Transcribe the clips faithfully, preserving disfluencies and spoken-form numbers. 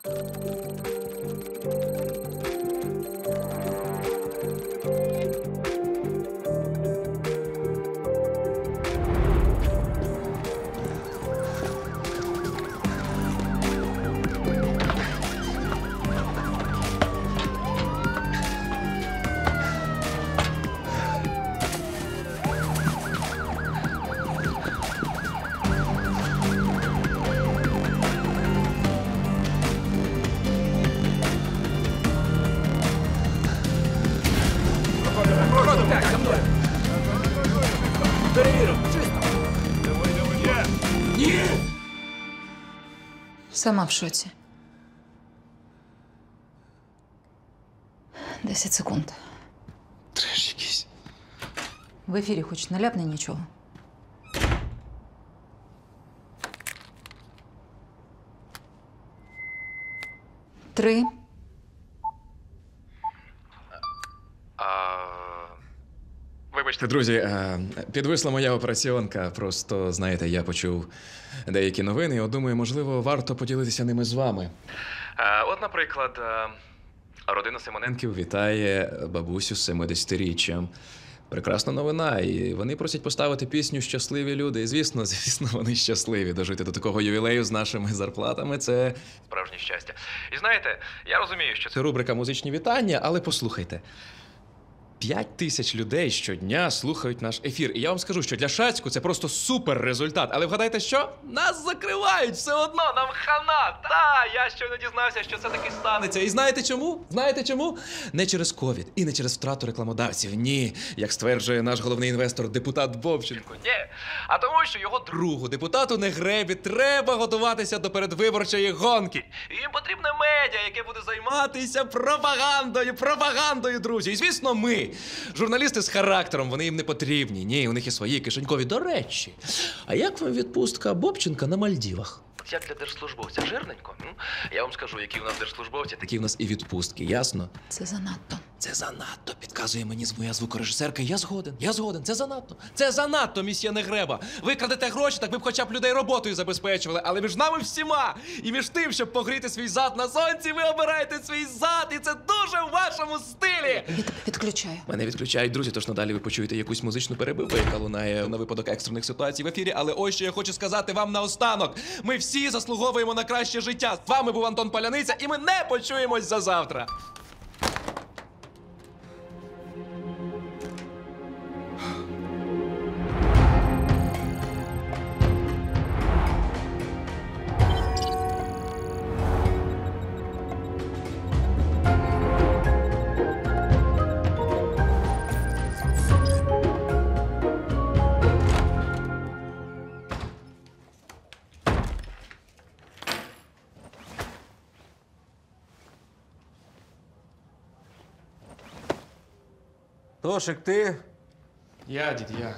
Сама в шоці. Десять секунд. Треш якийсь. В ефірі хоч не ляпне нічого. Три. А... Вибачте, друзі, підвисла моя операціонка. Просто, знаєте, я почув деякі новини, і от думаю, можливо, варто поділитися ними з вами. От, наприклад, родина Симоненків вітає бабусю з семидесятиріччям. Прекрасна новина, і вони просять поставити пісню «Щасливі люди». І, звісно, звісно, вони щасливі. Дожити до такого ювілею з нашими зарплатами – це справжнє щастя. І знаєте, я розумію, що це рубрика «Музичні вітання», але послухайте. П'ять тисяч людей щодня слухають наш ефір. І я вам скажу, що для Шацьку це просто супер результат. Але вгадайте що? Нас закривають все одно, нам хана. Та, я щойно дізнався, що це таки станеться. І знаєте чому? Знаєте чому? Не через ковід і не через втрату рекламодавців. Ні, як стверджує наш головний інвестор, депутат Бобченко. Ні, а тому, що його другу депутату Негребі треба готуватися до передвиборчої гонки. І їм потрібне медіа, яке буде займатися пропагандою, пропагандою, друзі. І, звісно, ми. Журналісти з характером, вони їм не потрібні. Ні, у них є свої кишенькові. До речі, а як вам відпустка Бобченка на Мальдівах? Як для держслужбовця? Жирненько? Я вам скажу, які у нас держслужбовці, такі у нас і відпустки, ясно? Це занадто. Це занадто, підказує мені моя звукорежисерка. Я згоден, я згоден, це занадто. Це занадто, місьє Негреба. Ви крадете гроші, так ви б хоча б людей роботою забезпечували. Але між нами всіма і між тим, щоб погріти свій зад на сонці, ви обираєте свій зад. І це дуже в вашому стилі. Я тебе відключаю. Мене відключають, друзі, тож надалі ви почуєте якусь музичну перебивку, яка лунає на випадок екстрених ситуацій в ефірі. Але ось що я хочу сказати вам наостанок. Ми всі заслуговуємо на краще життя. З вами був Антон Паляниця, і ми не почуємось за завтра. Тошик, ти? Я, дід, я.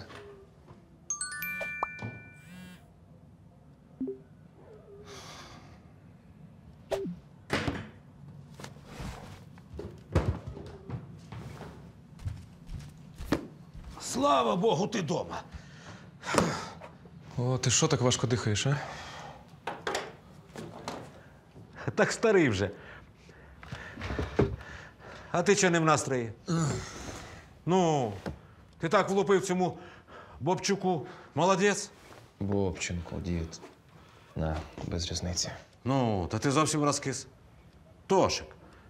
Слава Богу, ти дома. О, ти що так важко дихаєш, а? Так старий вже. А ти чого не в настрої? Ну, ти так влупив цьому Бобчуку. Молодець. Бобченко, дід. На, без різниці. Ну, та ти зовсім розкис. Тошик.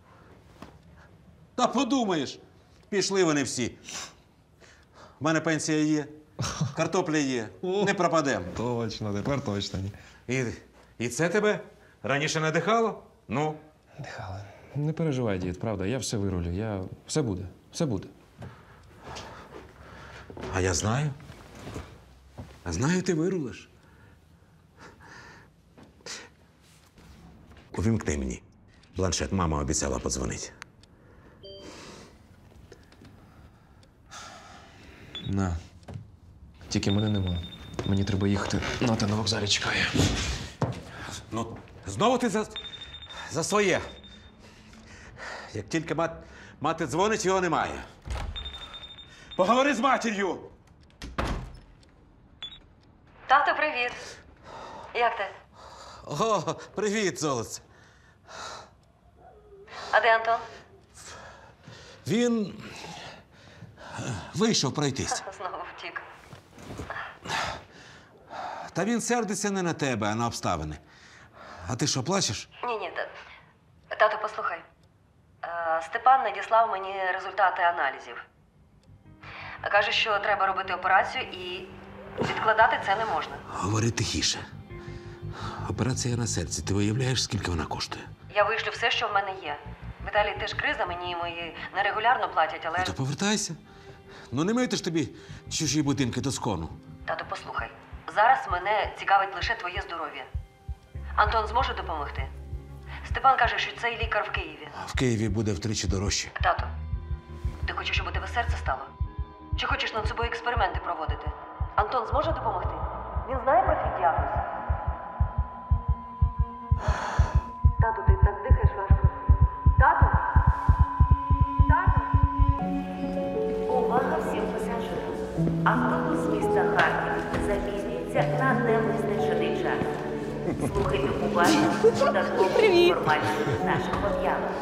Та подумаєш, пішли вони всі. У мене пенсія є, картопля є, не пропадемо. Точно, тепер точно ні. І, і це тебе раніше не дихало? Ну? Дихали. Не переживай, дід, правда, я все вирулю. Я... Все буде, все буде. А я знаю. А знаю, ти вирулиш. Увімкни мені. Планшет, мама обіцяла подзвонити. На. Тільки мене нема. Мені треба їхати. Ната на вокзалі чекає. Ну, знову ти за, за своє. Як тільки мат, мати дзвонить, його немає. Поговори з матір'ю! Тато, привіт. Як ти? О, привіт, золоце. А де Антон? Він вийшов пройтись. Знову втік. Та він сердиться не на тебе, а на обставини. А ти що, плачеш? Ні-ні, та- тату, послухай. Е, Степан надіслав мені результати аналізів. Каже, що треба робити операцію і відкладати це не можна. Говори тихіше. Операція на серці. Ти виявляєш, скільки вона коштує? Я вишлю все, що в мене є. В Італії теж криза, мені мої нерегулярно платять, але... Ну, то повертайся. Ну не мийте ж тобі чужі будинки до скону. Тату, послухай. Зараз мене цікавить лише твоє здоров'я. Антон зможе допомогти? Степан каже, що цей лікар в Києві. В Києві буде втричі дорожче. Тату, ти хочеш, щоб у тебе серце стало? Чи хочеш над собою експерименти проводити? Антон зможе допомогти? Він знає про твій діагноз? Тату, ти так дихаєш важко. Тату? Тату? Увага всім пасажирам. Автобус з міста Харків запізнюється на невизначений час. Слухайте уважно додаткову інформацію з нашого об'яву.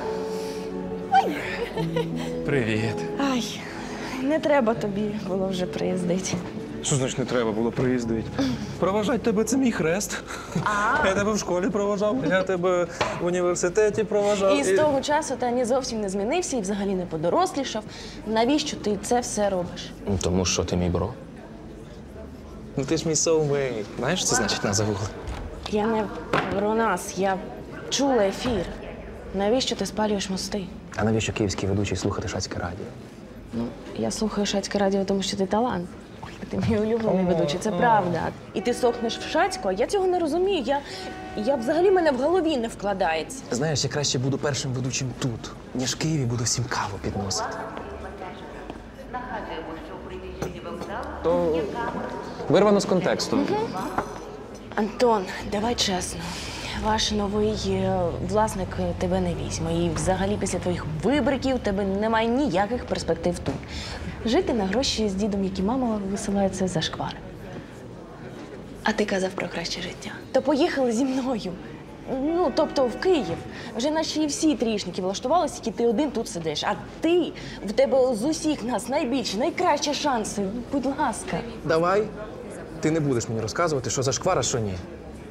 Привіт. Ай, не треба тобі було вже приїздити. Що значить не треба було приїздити? Проважати тебе це мій хрест. Я тебе в школі проважав, я тебе в університеті проважав. І з того часу ти ні зовсім не змінився і взагалі не подорослішав. Навіщо ти це все робиш? Ну, тому що ти мій бро. Ну ти ж мій soulmate. Знаєш, що це значить на загугли? Я не про нас, я чула ефір. Навіщо ти спалюєш мости? А навіщо київський ведучий слухати шацьке радіо? Ну, я слухаю Шацьке радіо, тому що ти талант. Ти мій улюблений ведучий, це правда. І ти сохнеш в Шацьку, а я цього не розумію. Я, я взагалі мене в голові не вкладається. Знаєш, я краще буду першим ведучим тут, ніж в Києві буду всім каву підносити. Нагадуємо, що у приміщенні вокзалу То вирвано з контексту. Антон, давай чесно. Ваш новий е, власник е, тебе не візьме. І взагалі після твоїх вибриків у тебе немає ніяких перспектив тут. Жити на гроші з дідом, які мама висилає, це зашквар. А ти казав про краще життя. То поїхали зі мною. Ну, тобто в Київ. Вже наші всі трішники влаштувалися, які ти один тут сидиш. А ти, в тебе з усіх нас найбільші, найкращі шанси. Будь ласка. Давай. Ти не будеш мені розказувати, що зашквар, а що ні.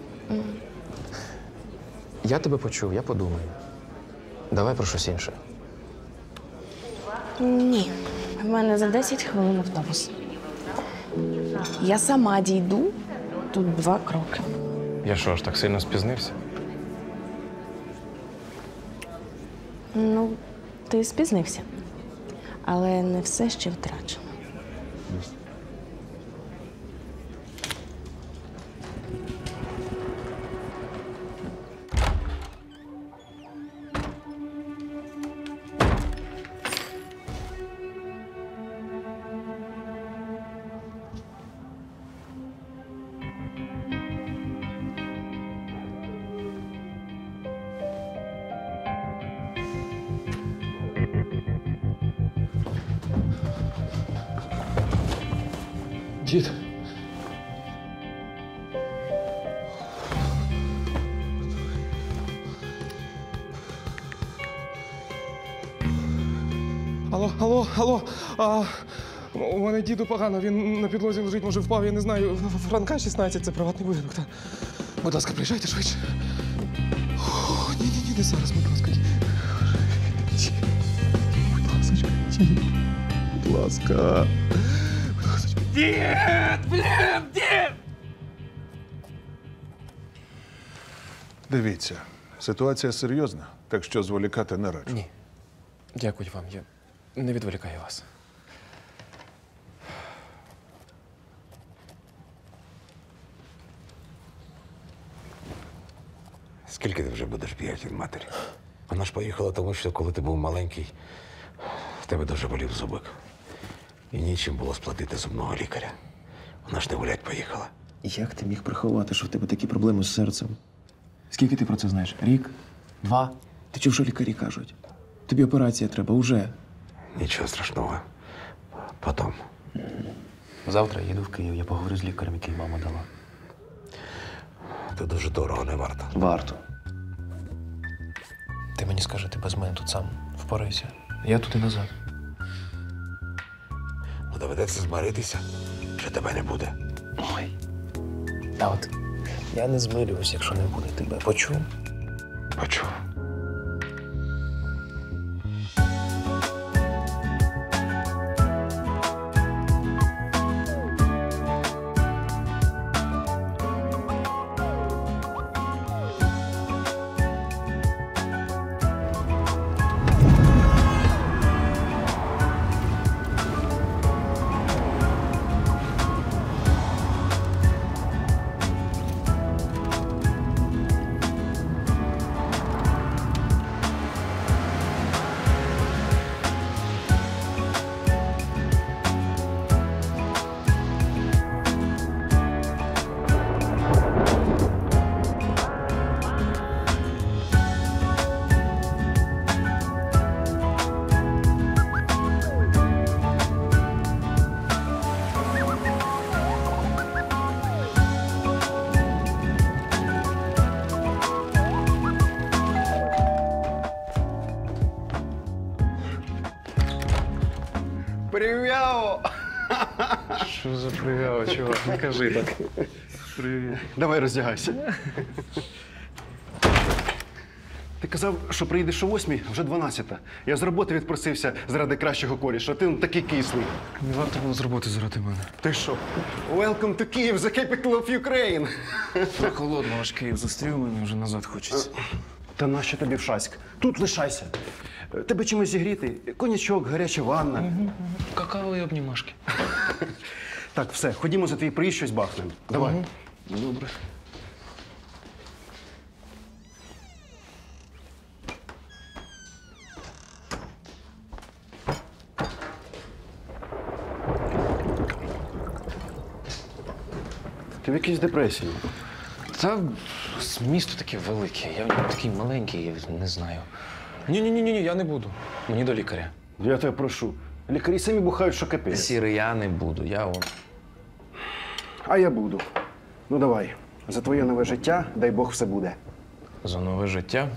Я тебе почув, я подумаю. Давай про щось інше. Ні, в мене за десять хвилин автобус. Я сама дійду, тут два кроки. Я що ж, так сильно спізнився? Ну, ти спізнився. Але не все ще втрачено. Дід. Алло, алло, алло. А, у мене діду погано, він на підлозі лежить, може впав, я не знаю. В- в- Франка шістнадцять, це приватний будинок. Та. Будь ласка, приїжджайте швидше. Ні, ні, ні, не зараз, будь ласка. Ні. Будь ласка, ні. Будь ласка. Будь ласка. Дід! Блін, дід! Дивіться, ситуація серйозна, так що зволікати не раджу. Ні. Дякую вам, я не відволікаю вас. Скільки ти вже будеш бігати від матері? Вона ж поїхала, тому що коли ти був маленький, в тебе дуже болів зубик. І нічим було сплатити зубного лікаря. Вона ж не гулять поїхала. Як ти міг приховати, що в тебе такі проблеми з серцем? Скільки ти про це знаєш? Рік? Два? Ти чув, що лікарі кажуть? Тобі операція треба уже. Нічого страшного. Потім. Завтра їду в Київ, я поговорю з лікарем, який мама дала. Це дуже дорого, не варто. Варто. Ти мені скажи, ти без мене тут сам впорайся. Я тут і назад. Ну, доведеться змиритися, що тебе не буде. Ой. Та от я не змирююсь, якщо не буде тебе. Почув? Почув. Прив'яо! Що за прив'яо, чувак? Не кажи так. Привіт. Давай роздягайся. Ти казав, що приїдеш о восьмій, вже дванадцята. Я з роботи відпросився заради кращого коріша, ти ну, такий кислий. Не варто було з роботи заради мене. Ти що? Welcome to Kyiv, the capital of Ukraine! Прохолодно, аж Київ зустрів мене, вже назад хочеться. Та нащо тобі в Шацьк? Тут лишайся. Тебе чимось зігріти? Конячок, гаряча ванна. Угу. Какао і обнімашки. Так, все, ходімо за твій приїзд, щось бахнемо. Давай. Угу. Добре. Ти в якійсь депресії? Та місто таке велике, я в ньому такий маленький, я не знаю. Ні-ні-ні, ні, я не буду. Мені до лікаря. Я тебе прошу. Лікарі самі бухають, що капець. Сірий, я не буду, я он. А я буду. Ну давай. За твоє нове життя, дай Бог, все буде. За нове життя?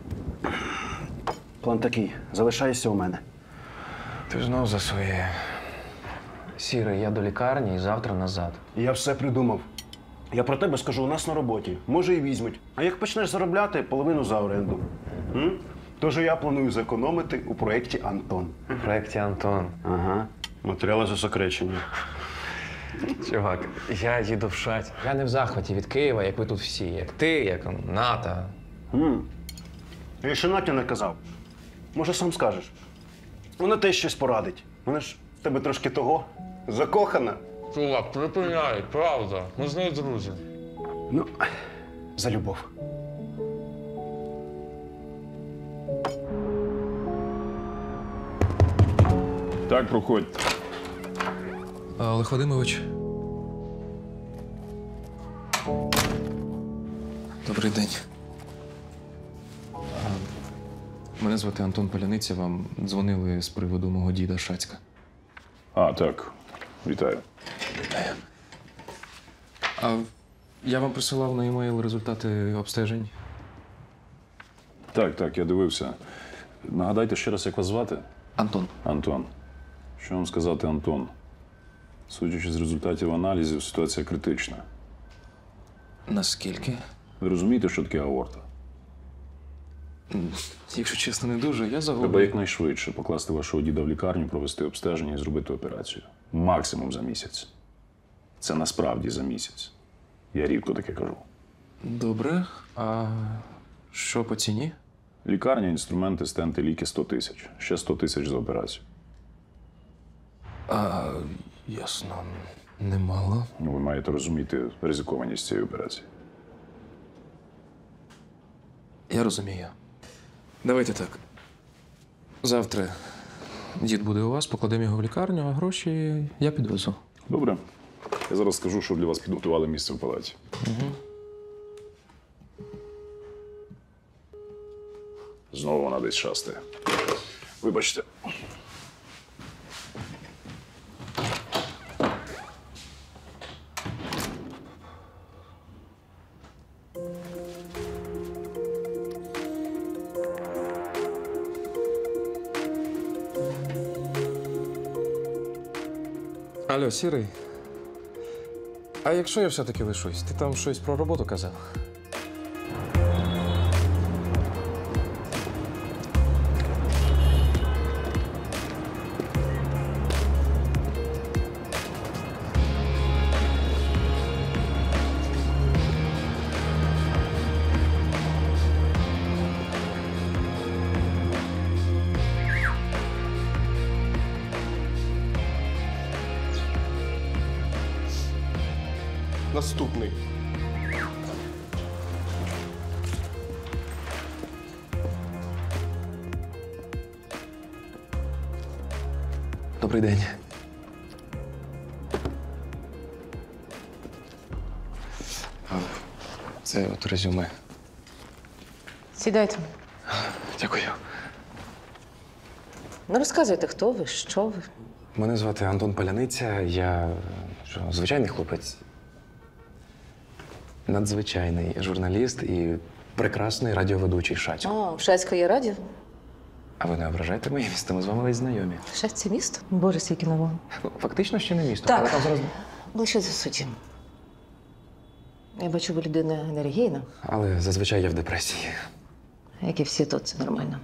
План такий. Залишайся у мене. Ти знов за своє. Сірий, я до лікарні і завтра назад. Я все придумав. Я про тебе скажу у нас на роботі. Може, і візьмуть. А як почнеш заробляти, половину за оренду. М? Тож я планую зекономити у проєкті «Антон». У проєкті «Антон». Ага. Матеріали засекречені. Чувак, я їду в Шацьк. Я не в захваті від Києва, як ви тут всі. Як ти, як Ната. М. Я ще Наті не казав. Може, сам скажеш. Вона теж щось порадить. Вона ж в тебе трошки того. Закохана. Чувак, припиняй, правда. Ми з нею друзі. Ну, за любов. Так, проходь. Олег Вадимович. Добрий день. Мене звати Антон Паляниця. Вам дзвонили з приводу мого діда Шацька. А, так. Вітаю. А я вам присилав на емейл результати обстежень. Так, так, я дивився. Нагадайте ще раз, як вас звати? Антон. Антон. Що вам сказати, Антон? Судячи з результатів аналізів, ситуація критична. Наскільки? Ви розумієте, що таке аорта? Якщо чесно, не дуже. Я Треба загублю. якнайшвидше покласти вашого діда в лікарню, провести обстеження і зробити операцію. Максимум за місяць. Це насправді за місяць. Я рідко таке кажу. Добре. А що по ціні? Лікарня, інструменти, стенти, ліки – сто тисяч. Ще сто тисяч за операцію. А, ясно. Немало. Ну, ви маєте розуміти ризикованість цієї операції. Я розумію. Давайте так. Завтра дід буде у вас, покладемо його в лікарню, а гроші я підвезу. Добре. Я зараз скажу, що для вас підготували місце в палаті. Угу. Знову вона десь шастає. Вибачте. Алло, Сірий. А якщо я все-таки лишусь? Ти там щось про роботу казав? Наступний. Добрий день. А, Це от резюме. Сідайте. Дякую. Ну, розказуйте, хто ви, що ви. Мене звати Антон Паляниця. Я що, звичайний хлопець. Надзвичайний журналіст і прекрасний радіоведучий Шацько. О, в Шацько є радіо? А ви не ображаєте моє місто? Ми з вами весь знайомі. Шацько – це місто? Боже, скільки нового. Ну, фактично ще не місто. Так. Але там зараз... Ближче до суті. Я бачу, ви людина енергійна, Але зазвичай я в депресії. як і всі тут, це нормально.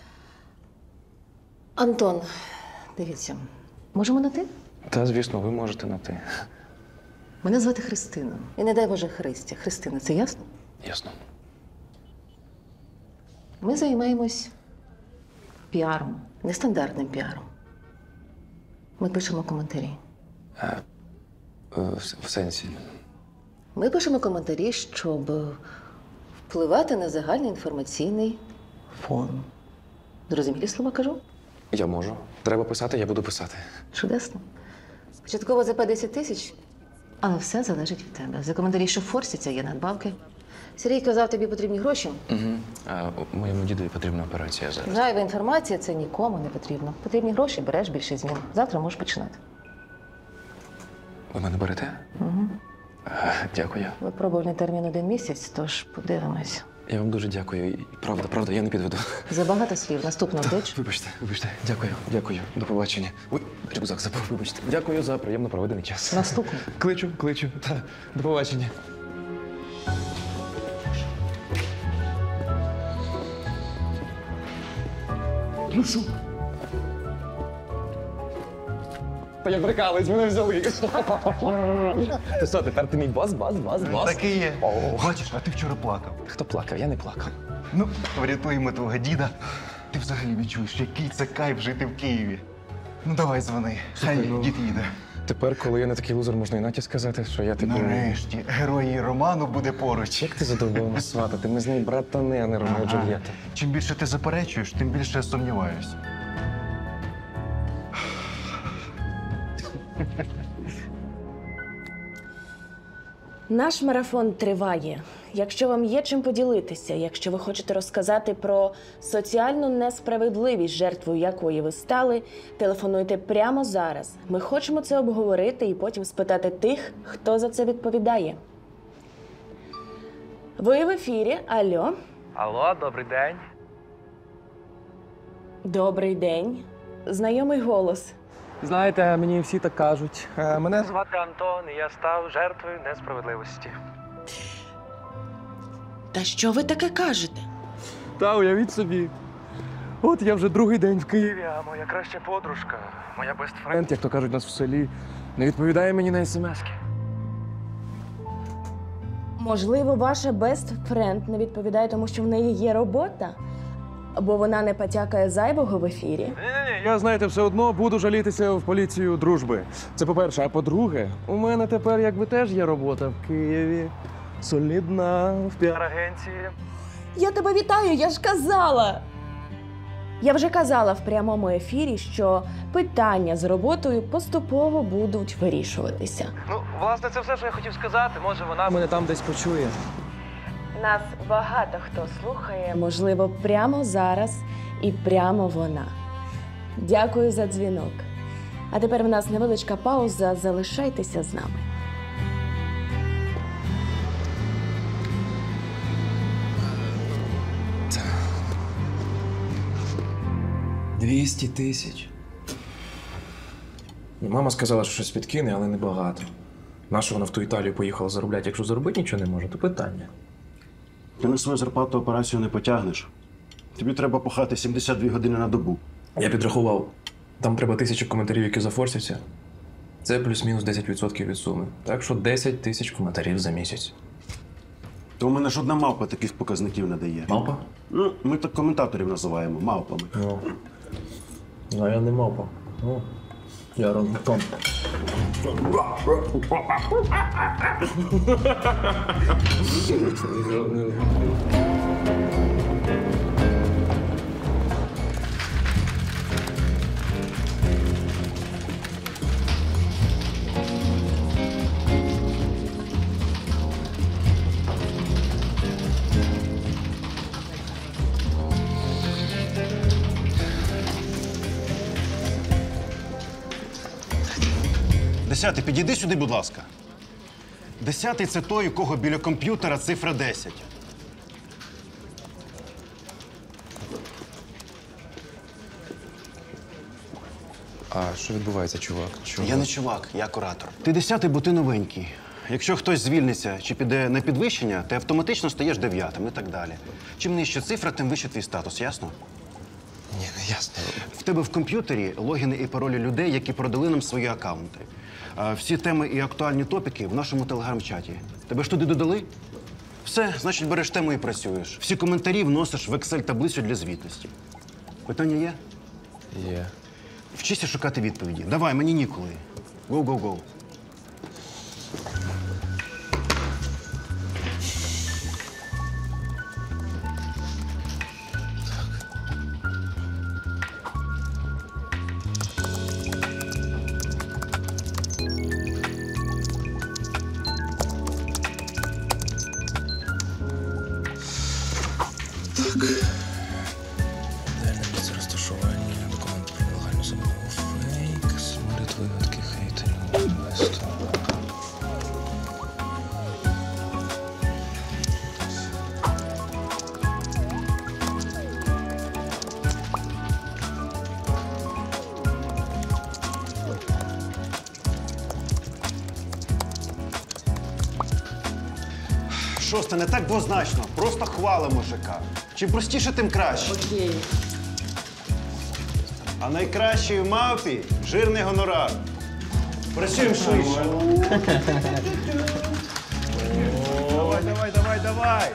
Антон, дивіться, можемо на ти? Та, звісно, ви можете на ти. Мене звати Христина. І не дай Боже Христя. Христина, це ясно? Ясно. Ми займаємось піаром, нестандартним піаром. Ми пишемо коментарі. А, е, в, в сенсі. Ми пишемо коментарі, щоб впливати на загальний інформаційний фон. Зрозумілі слова кажу? Я можу. Треба писати, я буду писати. Чудесно. Початково ЗП десять тисяч, але все залежить від тебе. За коментарі, що форсяться, є надбавки. Сергій казав, тобі потрібні гроші. Угу. А моєму дідові потрібна операція зараз. Зайва інформація – це нікому не потрібно. Потрібні гроші, береш більше змін. Завтра можеш починати. Ви мене берете? Угу. А, дякую. Випробувальний термін один місяць, тож подивимось. Я вам дуже дякую. І правда, правда, я не підведу. Забагато слів. Наступна вдич. Вибачте, вибачте. Дякую, дякую. До побачення. Ой, рюкзак забув, вибачте. Дякую за приємно проведений час. Наступний. Кличу, кличу. Та, до побачення. Ну що? Та я прикалуюсь, мене взяли. Ти що, тепер ти мій бос, бос, бос, бос? Так і є. Бачиш, а ти вчора плакав. Хто плакав? Я не плакав. Ну, врятуємо твого діда. Ти взагалі відчуєш, який це кайф жити в Києві. Ну давай дзвони, хай дід їде. Тепер, коли я не такий лузер, можна і Наті сказати, що я типу... Нарешті, герой її роману буде поруч. Як ти задоволена сватати? Ми з нею братани, а не Ромео і Джульєта. Чим більше ти заперечуєш, тим більше я сумніваюсь. Наш марафон триває. Якщо вам є чим поділитися, якщо ви хочете розказати про соціальну несправедливість, жертвою якої ви стали, телефонуйте прямо зараз. Ми хочемо це обговорити і потім спитати тих, хто за це відповідає. Ви в ефірі. Алло. Алло, добрий день. Добрий день. Знайомий голос. Знаєте, мені всі так кажуть. А, мене Звати Антон, і я став жертвою несправедливості. Та що ви таке кажете? Та уявіть собі. От я вже другий день в Києві, а моя краща подружка, моя бестфренд, як то кажуть нас в селі, не відповідає мені на смски. Можливо, ваша best friend не відповідає тому, що в неї є робота? Бо вона не потякає зайвого в ефірі? Ні-ні-ні, я, знаєте, все одно буду жалітися в поліцію дружби. Це по-перше. А по-друге, у мене тепер якби теж є робота в Києві. Солідна, в піар-агенції. Я тебе вітаю, я ж казала! Я вже казала в прямому ефірі, що питання з роботою поступово будуть вирішуватися. Ну, власне, це все, що я хотів сказати. Може, вона мене там десь почує. Нас багато хто слухає. Можливо, прямо зараз і прямо вона. Дякую за дзвінок. А тепер в нас невеличка пауза. Залишайтеся з нами. Двісті тисяч. Мама сказала, що щось підкине, але небагато. Нащо вона в ту Італію поїхала заробляти? Якщо заробити нічого не може, то питання. Ти на свою зарплату операцію не потягнеш. Тобі треба пахати сімдесят дві години на добу. Я підрахував. Там треба тисячі коментарів, які зафорсяться. Це плюс-мінус десять відсотків від суми. Так що десять тисяч коментарів за місяць. То у мене ж одна мавпа таких показників не дає. Мавпа? Ну, ми так коментаторів називаємо мавпами. Ну, а я не мавпа. Ну, я Антон. Десятий, підійди сюди, будь ласка. Десятий – це той, у кого біля комп'ютера цифра десять. А що відбувається, чувак? Чого? Я не чувак, я куратор. Ти десятий, бо ти новенький. Якщо хтось звільниться чи піде на підвищення, ти автоматично стаєш дев'ятим і так далі. Чим нижча цифра, тим вище твій статус, ясно? Ні, не ясно. В тебе в комп'ютері логіни і паролі людей, які продали нам свої аккаунти. А всі теми і актуальні топіки в нашому телеграм-чаті. Тебе ж туди додали? Все, значить, береш тему і працюєш. Всі коментарі вносиш в Excel-таблицю для звітності. Питання є? Є. Вчися шукати відповіді. Давай, мені ніколи. Гоу-гоу-гоу. Ідеальне місце розташування, документи про нелегальну забудову, фейк, сморід вигадки, хейтерів, інвестор. Шосте, не так двозначно. Просто хвали мужика. Чим простіше, тим краще. Окей. А найкращий в мавпі – жирний гонорар. Працюємо швидше. Давай, давай, давай, давай.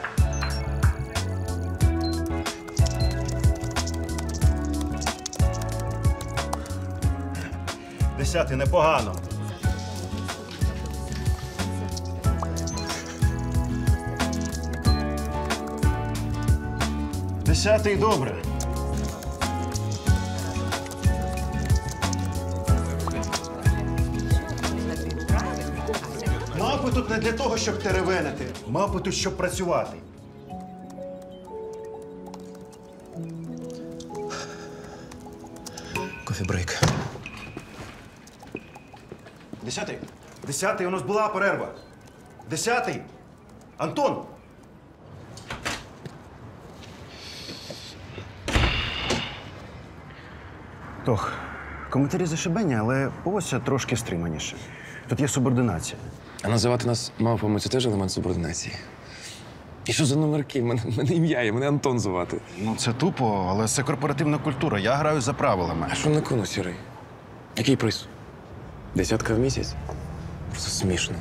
Десятий, непогано. Десятий, добре. Мапи тут не для того, щоб теревенити. Мапи тут, щоб працювати. Кофі-брейк. Десятий. Десятий, у нас була перерва. Десятий. Антон. Тох, коментарі зашибені, але поводься трошки стриманіше. Тут є субординація. А називати нас мавпами – це теж елемент субординації? І що за номерки? Мене, мене ім'я є, мене Антон звати. Ну, це тупо, але це корпоративна культура. Я граю за правилами. А що на кону, Сірий? Який приз? Десятка в місяць? Просто смішно.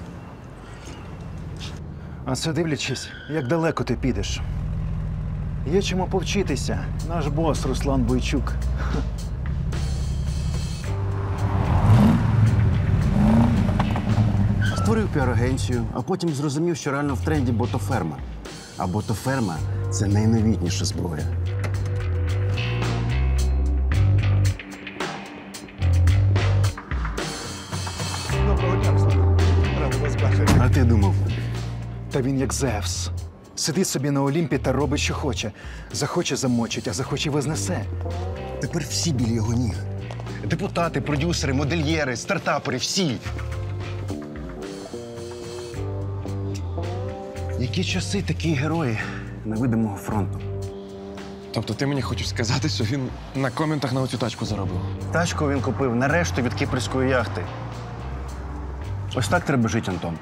А це дивлячись, як далеко ти підеш. Є чому повчитися. Наш бос Руслан Бойчук. Створив піар-агенцію, а потім зрозумів, що реально в тренді ботоферма. А ботоферма – це найновітніша зброя. Доброго дня, Руслан. Радий вас бачити. А ти думав? Та він як Зевс. Сидить собі на Олімпі та робить, що хоче. Захоче замочить, а захоче вознесе. Тепер всі біля його ніг. Депутати, продюсери, модельєри, стартапери – всі. Які часи, такі герої невидимого фронту. Тобто ти мені хочеш сказати, що він на коментах на оцю тачку заробив? Тачку він купив на решту від кіпрської яхти. Ось так треба жити, Антон.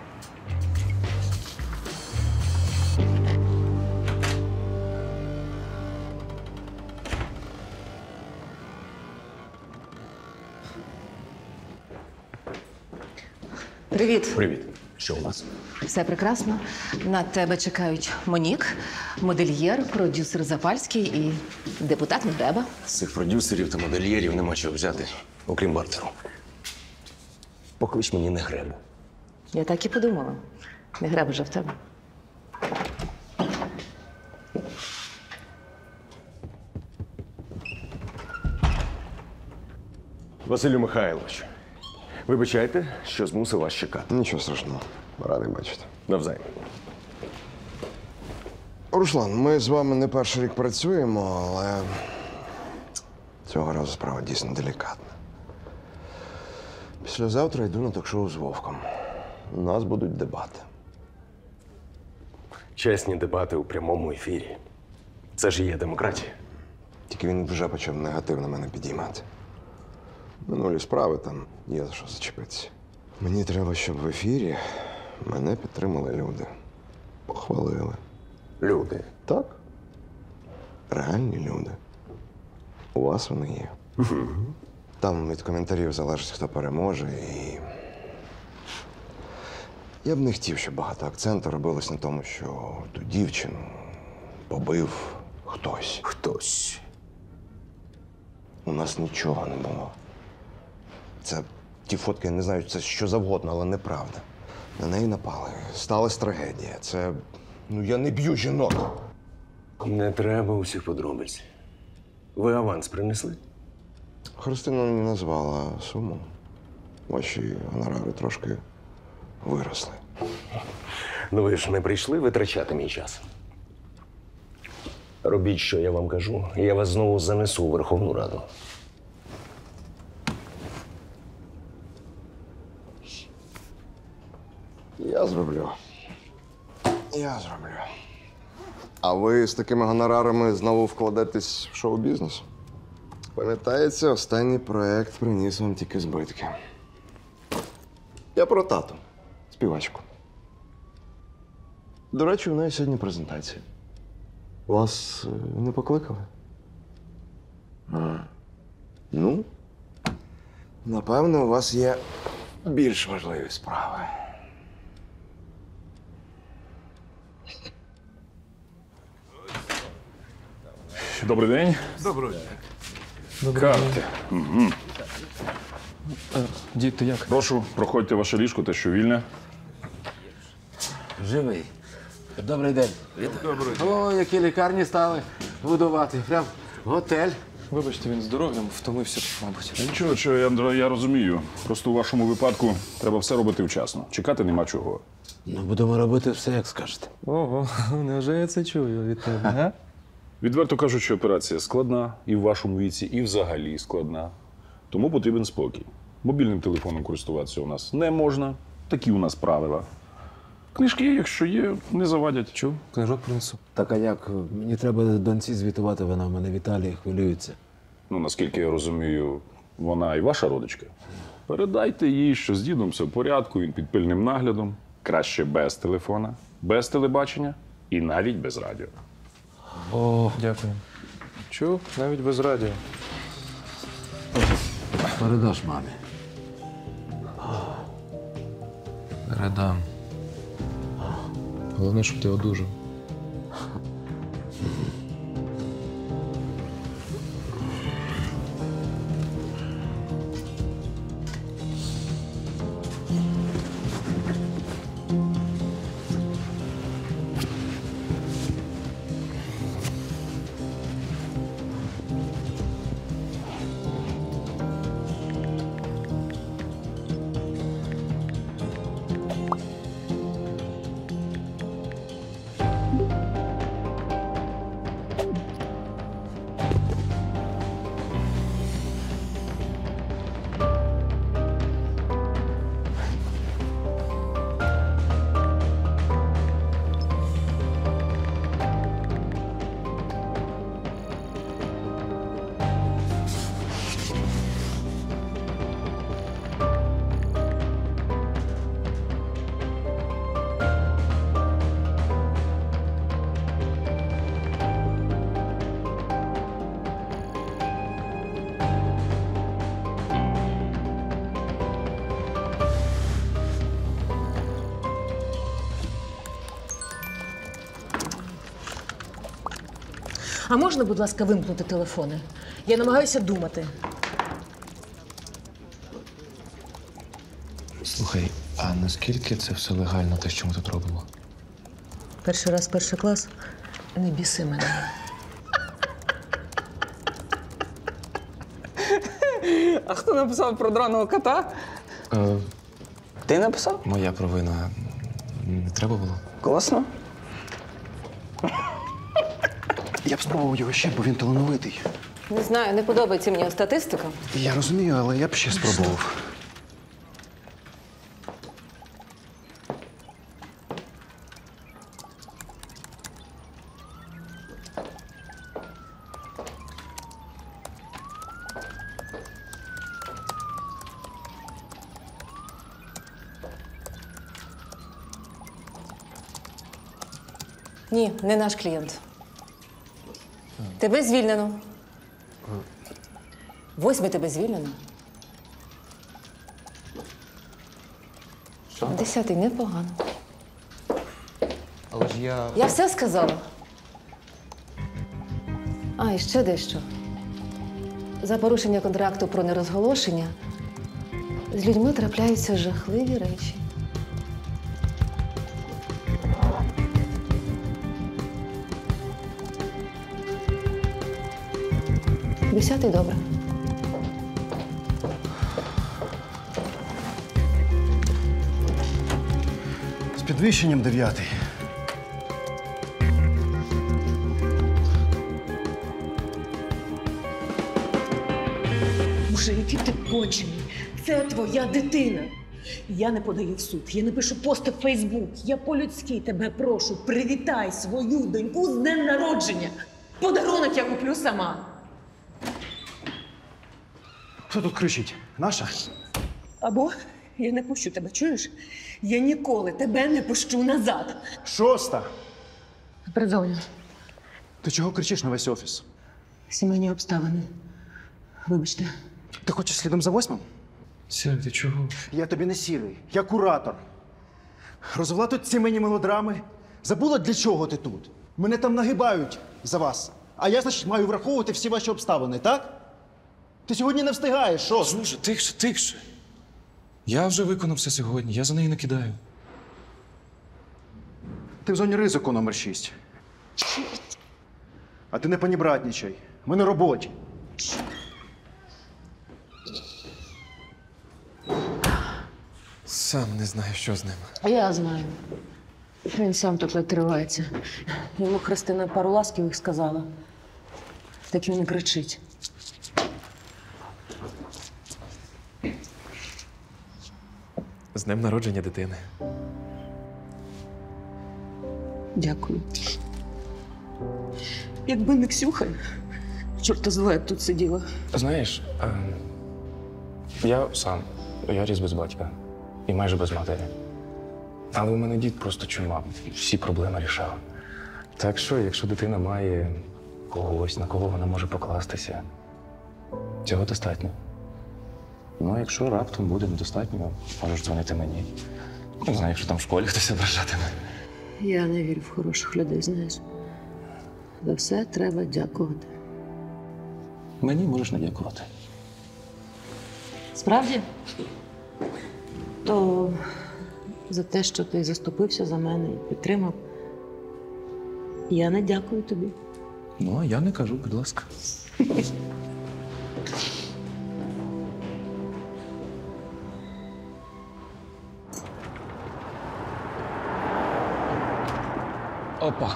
Привіт. Привіт. Що у нас? Все прекрасно. На тебе чекають Монік, модельєр, продюсер Запальський і депутат Мудеба. З цих продюсерів та модельєрів нема чого взяти, окрім бартеру. Поклич мені не гребу. Я так і подумала. Не греб вже в тебе. Василю Михайловичу, вибачайте, що змусив вас чекати. Нічого страшного. Радий бачити. Навзаєм. Руслан, ми з вами не перший рік працюємо, але цього разу справа дійсно делікатна. Післязавтра йду на ток-шоу з Вовком. У нас будуть дебати. Чесні дебати у прямому ефірі. Це ж і є демократія. Тільки він вже почав негативно мене підіймати. Минулі справи там є за що зачепитися. Мені треба, щоб в ефірі мене підтримали люди. Похвалили. Люди? Так. Реальні люди. У вас вони є. Там від коментарів залежить, хто переможе, і я б не хотів, щоб багато акценту робилось на тому, що ту дівчину побив хтось. Хтось. У нас нічого не було. Це ті фотки, я не знаю, це що завгодно, але неправда. На неї напали. Сталася трагедія. Це. Ну, я не б'ю жінок. Не треба усіх подробиць. Ви аванс принесли? Христина мені назвала суму. Ваші гонорари трошки виросли. Ну ви ж не прийшли витрачати мій час. Робіть, що я вам кажу, і я вас знову занесу у Верховну Раду. Я зроблю. Я зроблю. А ви з такими гонорарами знову вкладетесь в шоу-бізнес? Пам'ятається, останній проєкт приніс вам тільки збитки. Я про тату, співачку. До речі, у неї сьогодні презентація. Вас е, не покликали? А. Ну, напевно, у вас є більш важливі справи. Добрий день. Доброго дня. Карти. Угу. Дід, ти як? Прошу, проходьте ваше ліжко, те, що вільне. Живий. Добрий день. Добрий. О, які лікарні стали будувати. Прям готель. Вибачте, він здоров'ям втомився, мабуть. Нічого, що я, я розумію. Просто у вашому випадку треба все робити вчасно. Чекати нема чого. Ну, будемо робити все, як скажете. Ого, невже я це чую від тебе, га? Відверто кажучи, операція складна і в вашому віці, і взагалі складна. Тому потрібен спокій. Мобільним телефоном користуватися у нас не можна. Такі у нас правила. Книжки, якщо є, не завадять. Чув? Книжок принесу. Так, а як? Мені треба доньці звітувати, вона в мене в Італії хвилюється. Ну, наскільки я розумію, вона і ваша родичка. Передайте їй, що з дідом все в порядку, він під пильним наглядом. Краще без телефона, без телебачення і навіть без радіо. О, дякую. Чув? Навіть без радіо. Передаш мамі. Передам. Головне, щоб ти одужав. А можна, будь ласка, вимкнути телефони? Я намагаюся думати. Слухай, а наскільки це все легально, те, що ми тут робимо? Перший раз перший клас. Не біси мене. А хто написав про драного кота? Е, Ти написав? моя провина. Не треба було. Класно. Я б спробував його ще, бо він талановитий. Не знаю, не подобається мені статистика. Я розумію, але я б ще спробував. Ні, не наш клієнт. Тебе звільнено. Восьмий тебе звільнено. Що? Десятий непогано. Але ж я. Я все сказала. А, і ще дещо. За порушення контракту про нерозголошення з людьми трапляються жахливі речі. Десятий добре. З підвищенням дев'ятий. Боже, який ти кончений. Це твоя дитина. Я не подаю в суд, я не пишу пости в Фейсбук. Я по-людськи тебе прошу, привітай свою доньку з днем народження. Подарунок я куплю сама. Хто тут кричить? Наша? Або я не пущу тебе, чуєш? Я ніколи тебе не пущу назад. Шоста. Передзвоню. Ти чого кричиш на весь офіс? Сімейні обставини. Вибачте. Ти хочеш слідом за восьмим? Сірий, ти чого? Я тобі не сірий, я куратор. Розвела тут сімейні мелодрами. Забула, для чого ти тут? Мене там нагибають за вас. А я, значить, маю враховувати всі ваші обставини, так? Ти сьогодні не встигаєш, що? Слушай, тихше, тихше. Я вже виконав все сьогодні, я за неї не кидаю. Ти в зоні ризику номер шість. А ти не панібратнічай. Ми на роботі. Сам не знаю, що з ним. Я знаю. Він сам тут відривається. Йому Христина пару ласківих сказала. Так він і кричить. З днем народження дитини. Дякую. Якби не Ксюха, чорта зле тут сиділа. Знаєш, е, я сам, я ріс без батька і майже без матері. Але у мене дід просто чума, всі проблеми рішав. Так що, якщо дитина має когось, на кого вона може покластися, цього достатньо. Ну, а якщо раптом буде недостатньо, можеш дзвонити мені. Не знаю, якщо там в школі хтось ображатиме. Я не вірю в хороших людей, знаєш. За все треба дякувати. Мені можеш не дякувати. Справді? То за те, що ти заступився за мене і підтримав, я не дякую тобі. Ну, а я не кажу, будь ласка. Опа.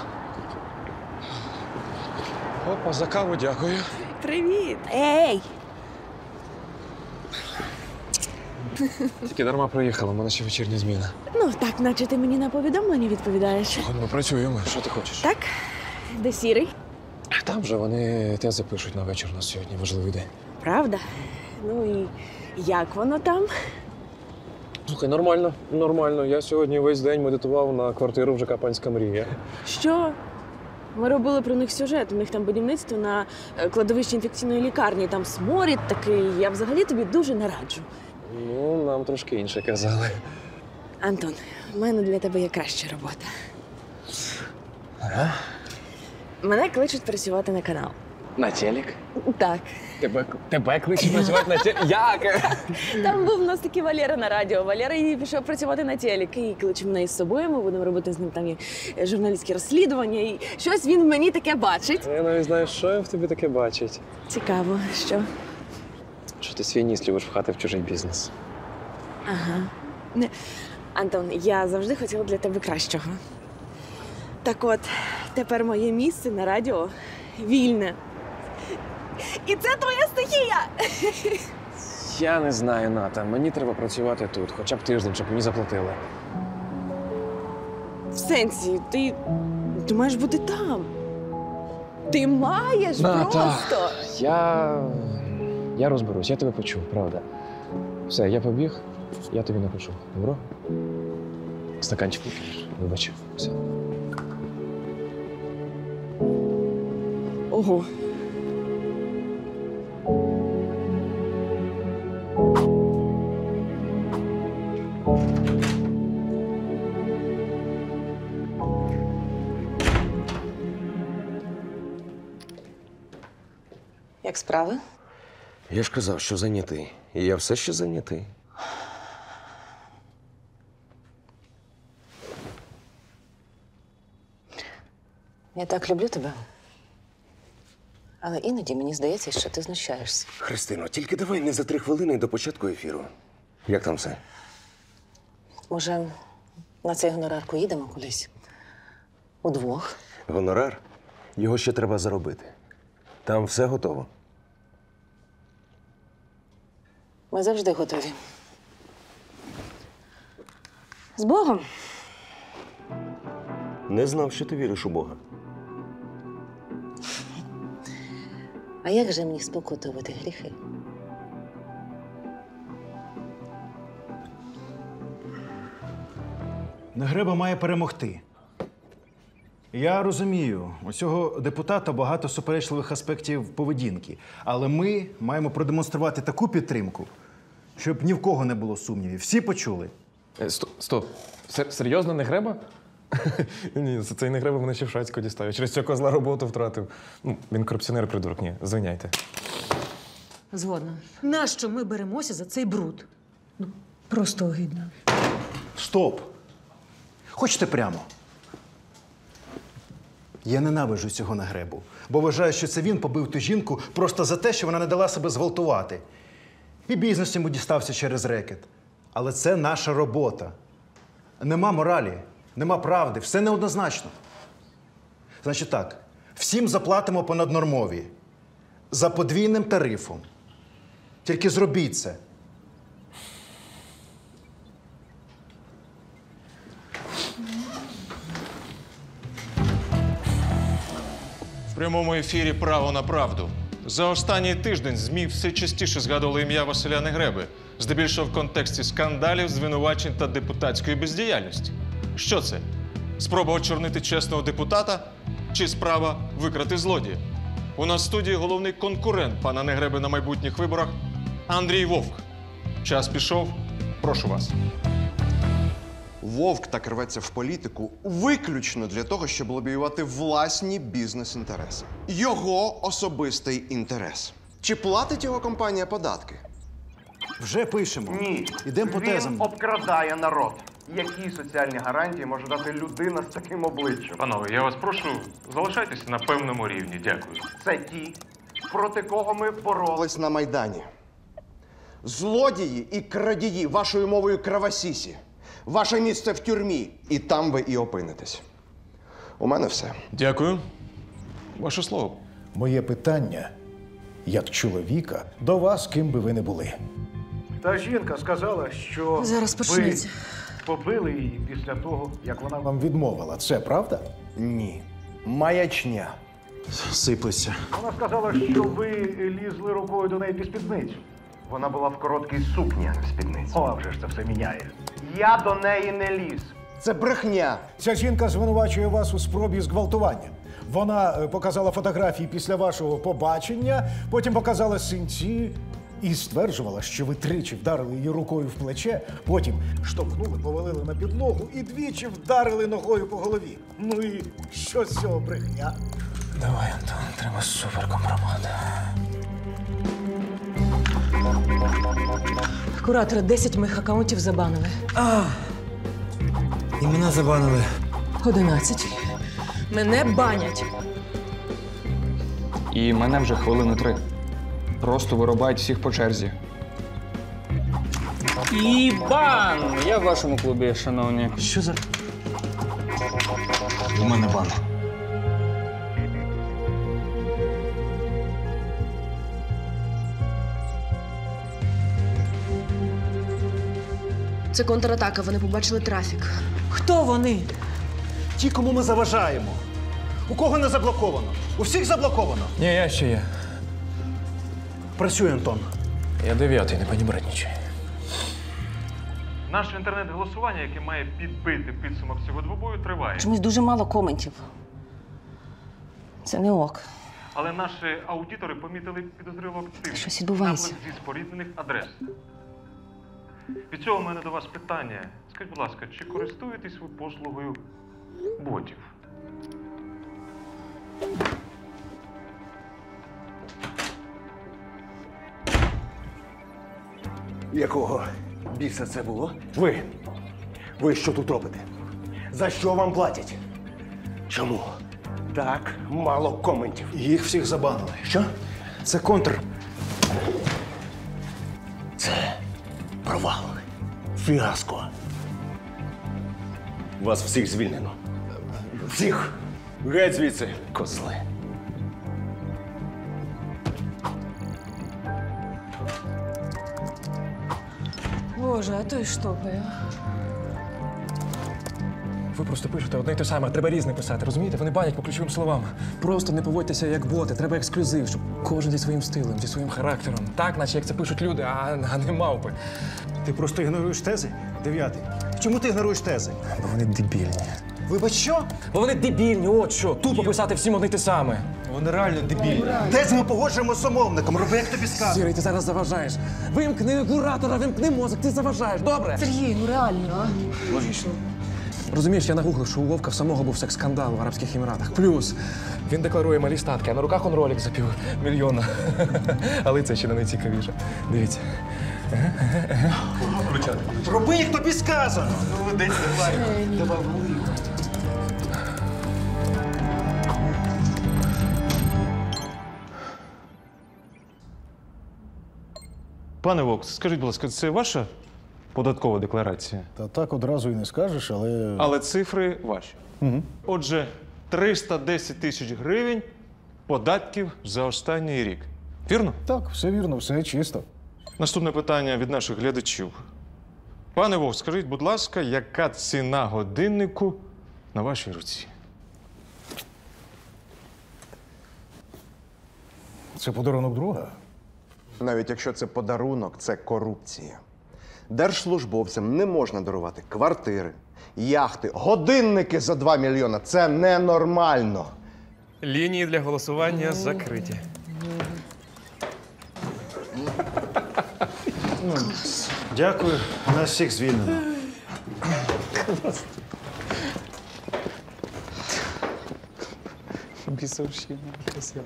Опа, за каву дякую. Привіт! Ей! Тільки дарма приїхала, у мене ще вечірня зміна. Ну, так, наче ти мені на повідомлення відповідаєш. Ми працюємо. Що ти хочеш? Так? Де сірий? Там вже вони те запишуть на вечір у нас сьогодні. Важливий день. Правда? Ну і як воно там? Слухай, нормально, нормально. Я сьогодні весь день медитував на квартиру в ЖК «Панська мрія». Що? Ми робили про них сюжет. У них там будівництво на е, кладовищі інфекційної лікарні. Там сморід такий. Я взагалі тобі дуже не раджу. Ну, нам трошки інше казали. Антон, в мене для тебе є краща робота. Ага. Мене кличуть працювати на канал. На телек? Так. Тебе, тебе кличуть працювати на телек? Як? Там був у нас такий Валера на радіо. Валера і пішов працювати на телек. І кличе мене із собою, ми будемо робити з ним там і журналістські розслідування. І щось він в мені таке бачить. Я навіть знаю, що я в тобі таке бачить. Цікаво, що? Що ти свій ніс любиш вхати в чужий бізнес. Ага. Не. Антон, я завжди хотіла для тебе кращого. Так от, тепер моє місце на радіо вільне. І це твоя стихія! Я не знаю, Ната. Мені треба працювати тут, хоча б тиждень, щоб мені заплатили. В сенсі, ти, ти маєш бути там. Ти маєш Ната, просто. Я. Я розберусь, я тебе почув, правда. Все, я побіг, я тобі напишу. Добро? Стаканчик вип'єш. Вибач. Все. Ого. Як справи? Я ж казав, що зайнятий. І я все ще зайнятий. Я так люблю тебе. Але іноді мені здається, що ти знущаєшся. Христино, тільки давай не за три хвилини до початку ефіру. Як там все? Може, на цей гонорар поїдемо кудись? Удвох. Гонорар? Його ще треба заробити. Там все готово. Ми завжди готові. З Богом. Не знав, що ти віриш у Бога. А як же мені спокутувати гріхи? Негреба має перемогти. Я розумію, у цього депутата багато суперечливих аспектів поведінки. Але ми маємо продемонструвати таку підтримку, щоб ні в кого не було сумнівів. Всі почули. Е, Стоп, стоп. Сер- серйозно, не греба? Ні, за цей не греба мене ще в Шацьку дістав. Я через цього козла роботу втратив. Ну, він корупціонер придурок, ні, звиняйте. Згодна. Нащо ми беремося за цей бруд? Ну, просто огидно. Стоп! Хочете прямо? Я ненавиджу цього Негребу, бо вважаю, що це він побив ту жінку просто за те, що вона не дала себе зґвалтувати. І бізнес йому дістався через рекет. Але це наша робота. Нема моралі, нема правди, все неоднозначно. Значить так, всім заплатимо по наднормові. За подвійним тарифом. Тільки зробіть це. В прямому ефірі «Право на правду». За останній тиждень ЗМІ все частіше згадували ім'я Василя Негреби, здебільшого в контексті скандалів, звинувачень та депутатської бездіяльності. Що це? Спроба очорнити чесного депутата чи справа викрати злодія? У нас в студії головний конкурент пана Негреби на майбутніх виборах Андрій Вовк. Час пішов. Прошу вас. Вовк так рветься в політику виключно для того, щоб лобіювати власні бізнес-інтереси. Його особистий інтерес. Чи платить його компанія податки? Вже пишемо. Ні. Ідемо по тезам. Він обкрадає народ. Які соціальні гарантії може дати людина з таким обличчям? Панове, я вас прошу, залишайтеся на певному рівні. Дякую. Це ті, проти кого ми боролись на Майдані. Злодії і крадії, вашою мовою кравасісі. Ваше місце в тюрмі. І там ви і опинитесь. У мене все. Дякую. Ваше слово. Моє питання, як чоловіка, до вас, ким би ви не були. Та жінка сказала, що Зараз почнеться. ви побили її після того, як вона Вам відмовила. Це правда? Ні. Маячня. Сиплеться. Вона сказала, що ви лізли рукою до неї під спідницю. Вона була в короткій сукні, а не в спідниці. О, а вже ж це все міняє. Я до неї не ліз. Це брехня. Ця жінка звинувачує вас у спробі зґвалтування. Вона е, показала фотографії після вашого побачення, потім показала синці і стверджувала, що ви тричі вдарили її рукою в плече, потім штовхнули, повалили на підлогу і двічі вдарили ногою по голові. Ну і що з цього брехня? Давай, Антон, треба суперкомпромат. Куратора, десять моїх акаунтів забанили. А, і мене забанили. одинадцять. Мене банять. І мене вже хвилини три. Просто вирубають всіх по черзі. І бан! Я в вашому клубі, шановні. Що за... У мене бан. Це контратака, вони побачили трафік. Хто вони? Ті, кому ми заважаємо. У кого не заблоковано? У всіх заблоковано. Ні, я ще є. Працюй, Антон. Я дев'ятий, не понібратнічай. Наше інтернет-голосування, яке має підбити підсумок цього двобою, триває. Чомусь дуже мало коментів. Це не ок. Але наші аудитори помітили підозрілу активність. Щось відбувається. Напад зі споріднених адрес. Від цього в мене до вас питання. Скажіть, будь ласка, чи користуєтесь ви послугою ботів? Якого біса це було? Ви. Ви що тут робите? За що вам платять? Чому? Так, мало коментів. Їх всіх забанили. Що? Це контр. Це провал. Фіаско. Вас всіх звільнено. Всіх! Геть звідси, козли. Боже, а той штопає. Ви просто пишете одне й те саме, треба різне писати, розумієте? Вони банять по ключовим словам. Просто не поводьтеся як боти, треба ексклюзив, щоб кожен зі своїм стилем, зі своїм характером. Так, наче як це пишуть люди, а, а не мавпи. Ти просто ігноруєш тези? Дев'ятий. Чому ти ігноруєш тези? Бо вони дебільні. Вибач, що? Бо вони дебільні, от що. Тупо писати всім одне й те саме. Вони реально дебільні. Тези ми погоджуємо з умовником, роби, як тобі сказано. Сірий, ти зараз заважаєш. Вимкни куратора, вимкни мозок, ти заважаєш, добре? Сергій, ну реально, а? Логічно. Розумієш, я нагуглив, що у Вовка в самого був секс-скандал в Арабських Еміратах. Плюс він декларує малі статки, а на руках он ролик за півмільйона. Але це ще не найцікавіше. Дивіться. Включати. Роби, як тобі сказано. Молодець, давай. Давай, вали. Пане Вовк, скажіть, будь ласка, це ваша податкова декларація? Та так одразу і не скажеш, але. Але цифри ваші. Угу. Отже, триста десять тисяч гривень податків за останній рік. Вірно? Так, все вірно, все чисто. Наступне питання від наших глядачів. Пане Вовк, скажіть, будь ласка, яка ціна годиннику на вашій руці? Це подарунок друга. Навіть якщо це подарунок, це корупція. Держслужбовцям не можна дарувати квартири, яхти, годинники за два мільйона. Це ненормально. Лінії для голосування закриті. Дякую, нас всіх звільнено. Бісовщина, красиво.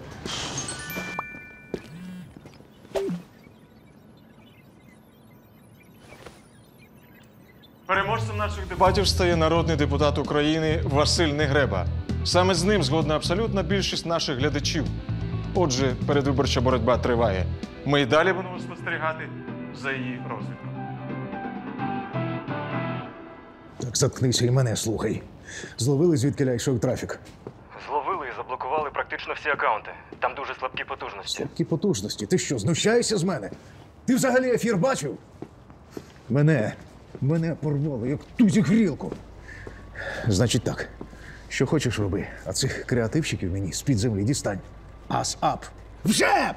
Переможцем наших дебатів стає народний депутат України Василь Негреба. Саме з ним згодна абсолютна більшість наших глядачів. Отже, передвиборча боротьба триває. Ми й далі будемо спостерігати за її розвитком. Так заткнися і мене слухай. Зловили, звідки йшов трафік. Зловили і заблокували практично всі акаунти. Там дуже слабкі потужності. Слабкі потужності. Ти що, знущаєшся з мене? Ти взагалі ефір бачив? Мене, мене порвало, як тузі грілку. Значить так, що хочеш роби, а цих креативщиків мені з-під землі дістань. Ас ап. Вже!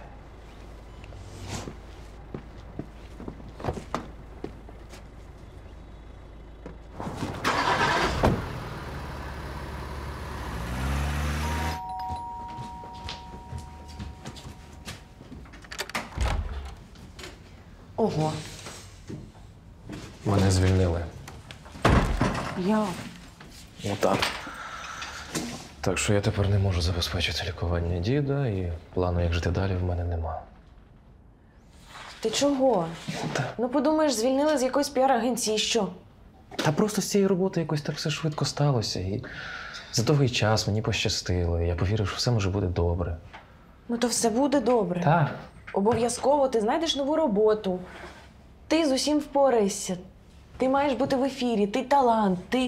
Ого. Мене звільнили. Я. Отак. Так що я тепер не можу забезпечити лікування діда, і плану, як жити далі, в мене нема. Ти чого? Ну подумаєш, звільнили з якоїсь піар-агенції, що? Та просто з цієї роботи якось так все швидко сталося. І за довгий час мені пощастило. І я повірив, що все може бути добре. Ну то все буде добре. Так. Обов'язково ти знайдеш нову роботу. Ти з усім впораєшся. Ти маєш бути в ефірі, ти талант, ти.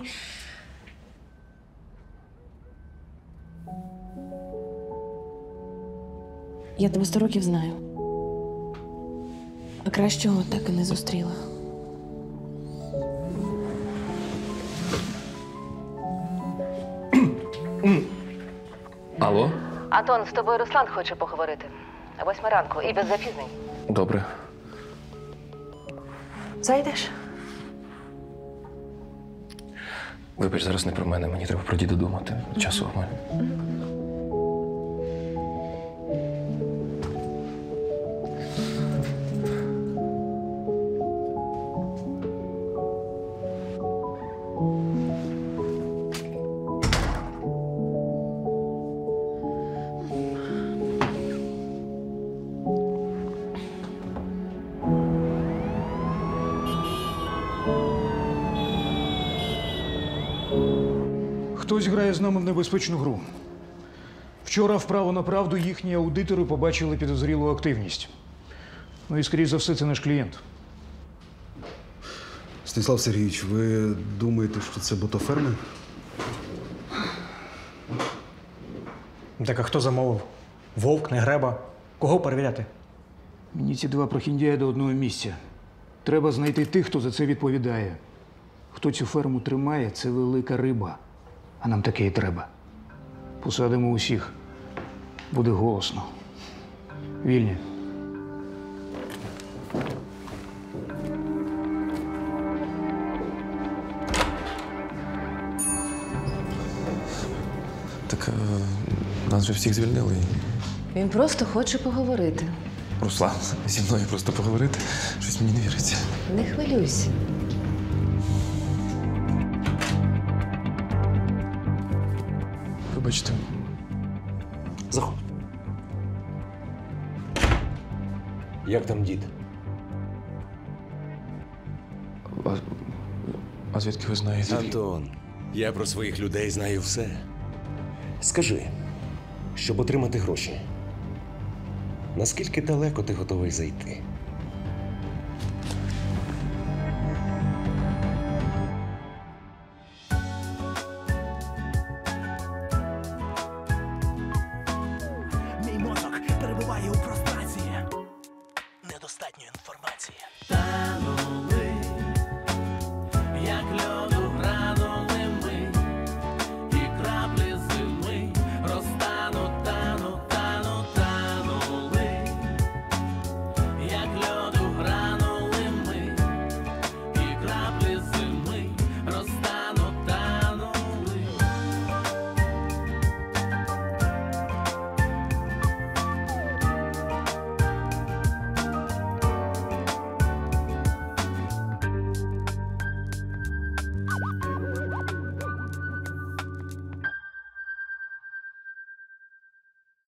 Я тебе сто років знаю. А кращого так і не зустріла. Алло? Антон, з тобою Руслан хоче поговорити. Восьма ранку і без запізнень. Добре. Зайдеш? Вибач, зараз не про мене, мені треба про діда думати. Часу в мене. Хтось грає з нами в небезпечну гру. Вчора вправо на правду їхні аудитори побачили підозрілу активність. Ну і, скоріш за все, це наш клієнт. Станіслав Сергійович, ви думаєте, що це ботоферми? Так а хто замовив? Вовк, не Греба? Кого перевіряти? Мені ці два прохіндяї до одного місця. Треба знайти тих, хто за це відповідає. Хто цю ферму тримає, це велика риба. А нам таке і треба. Посадимо усіх. Буде голосно. Вільні. Так е, нас же всіх звільнили. Він просто хоче поговорити. Руслан, зі мною просто поговорити. Щось мені не віриться. Не хвилюйся. Вибачте. Заходь. Як там дід? А, а звідки ви знаєте? Антон, я про своїх людей знаю все. Скажи, щоб отримати гроші, наскільки далеко ти готовий зайти?